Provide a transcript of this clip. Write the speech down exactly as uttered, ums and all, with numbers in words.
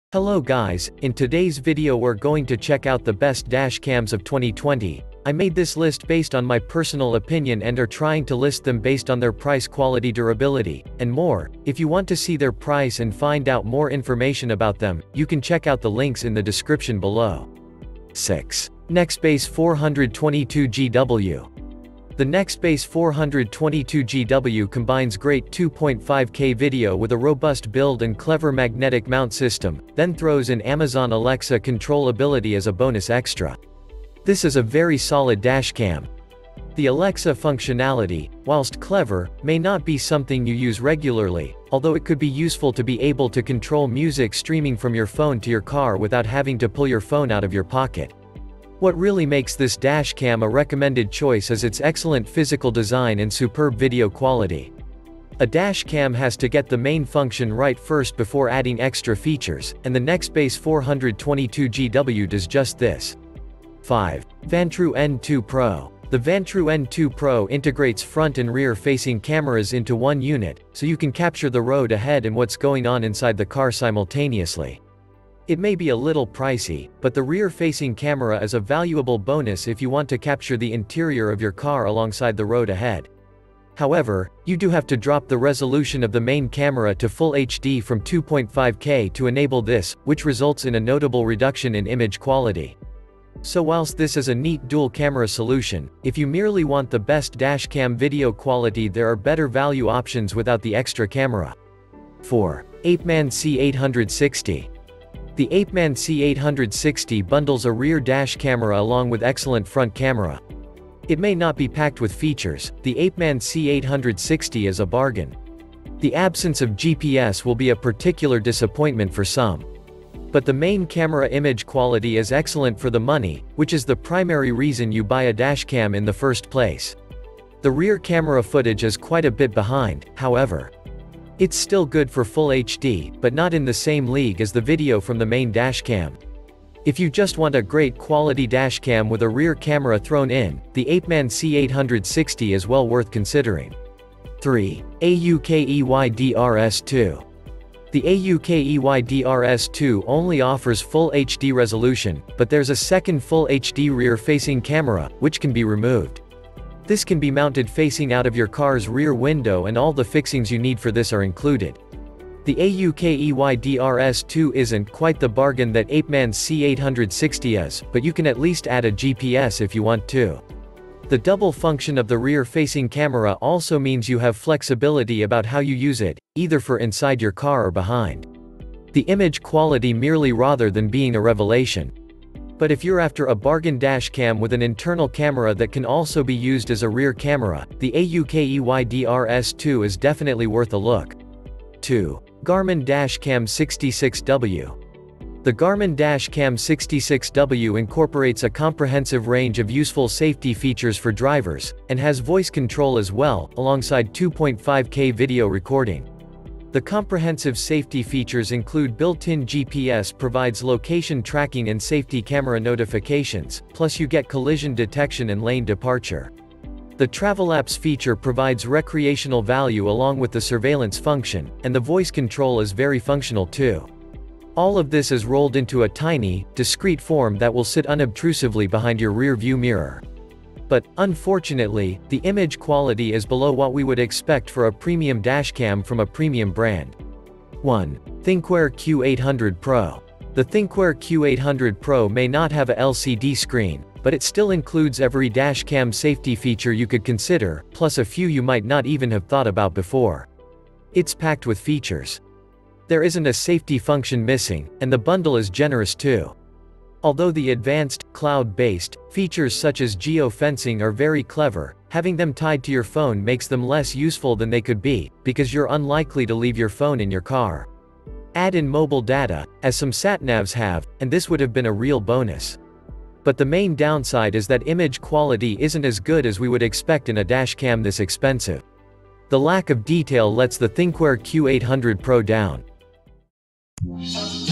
Hello guys, in today's video we're going to check out the best dash cams of twenty twenty. I made this list based on my personal opinion and are trying to list them based on their price, quality, durability, and more. If you want to see their price and find out more information about them, you can check out the links in the description below. six. Nextbase four twenty-two G W. The Nextbase four twenty-two G W combines great two point five K video with a robust build and clever magnetic mount system, then throws in Amazon Alexa controllability as a bonus extra. This is a very solid dashcam. The Alexa functionality, whilst clever, may not be something you use regularly, although it could be useful to be able to control music streaming from your phone to your car without having to pull your phone out of your pocket. What really makes this dashcam a recommended choice is its excellent physical design and superb video quality. A dashcam has to get the main function right first before adding extra features, and the Nextbase four twenty-two G W does just this. five. Vantru N two Pro. The Vantru N two Pro integrates front and rear facing cameras into one unit, so you can capture the road ahead and what's going on inside the car simultaneously. It may be a little pricey, but the rear-facing camera is a valuable bonus if you want to capture the interior of your car alongside the road ahead. However, you do have to drop the resolution of the main camera to Full H D from two point five K to enable this, which results in a notable reduction in image quality. So whilst this is a neat dual-camera solution, if you merely want the best dashcam video quality, there are better value options without the extra camera. four. ApeMan C eight sixty. The ApeMan C eight sixty bundles a rear dash camera along with excellent front camera. It may not be packed with features, the ApeMan C eight sixty is a bargain. The absence of G P S will be a particular disappointment for some. But the main camera image quality is excellent for the money, which is the primary reason you buy a dashcam in the first place. The rear camera footage is quite a bit behind, however. It's still good for Full H D, but not in the same league as the video from the main dashcam. If you just want a great quality dashcam with a rear camera thrown in, the ApeMan C eight sixty is well worth considering. three. AUKEY D R S two. The AUKEY D R S two only offers Full H D resolution, but there's a second Full H D rear-facing camera, which can be removed. This can be mounted facing out of your car's rear window, and all the fixings you need for this are included. The AUKEY D R S two isn't quite the bargain that ApeMan C eight sixty is, but you can at least add a G P S if you want to. The double function of the rear-facing camera also means you have flexibility about how you use it, either for inside your car or behind. The image quality merely rather than being a revelation. But if you're after a bargain dashcam with an internal camera that can also be used as a rear camera, the AUKEY D R S two is definitely worth a look. two. Garmin Dashcam sixty-six W. The Garmin Dashcam sixty-six W incorporates a comprehensive range of useful safety features for drivers, and has voice control as well, alongside two point five K video recording. The comprehensive safety features include built-in G P S, provides location tracking and safety camera notifications, plus you get collision detection and lane departure. The Travel Apps feature provides recreational value along with the surveillance function, and the voice control is very functional too. All of this is rolled into a tiny, discreet form that will sit unobtrusively behind your rear view mirror. But, unfortunately, the image quality is below what we would expect for a premium dashcam from a premium brand. one. Thinkware Q eight hundred Pro. The Thinkware Q eight hundred Pro may not have a L C D screen, but it still includes every dashcam safety feature you could consider, plus a few you might not even have thought about before. It's packed with features. There isn't a safety function missing, and the bundle is generous too. Although the advanced, cloud-based, features such as geo-fencing are very clever, having them tied to your phone makes them less useful than they could be, because you're unlikely to leave your phone in your car. Add in mobile data, as some sat-navs have, and this would have been a real bonus. But the main downside is that image quality isn't as good as we would expect in a dashcam this expensive. The lack of detail lets the Thinkware Q eight hundred Pro down.